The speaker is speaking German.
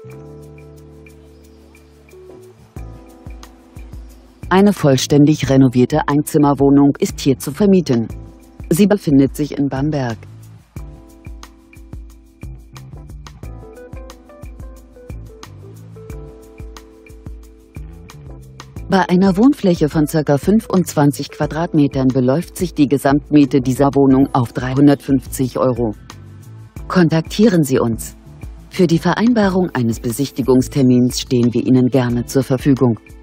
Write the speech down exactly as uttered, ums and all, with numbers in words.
Eine vollständig renovierte Einzimmerwohnung ist hier zu vermieten. Sie befindet sich in Bamberg. Bei einer Wohnfläche von ca. fünfundzwanzig Quadratmetern beläuft sich die Gesamtmiete dieser Wohnung auf dreihundertfünfzig Euro. Kontaktieren Sie uns. Für die Vereinbarung eines Besichtigungstermins stehen wir Ihnen gerne zur Verfügung.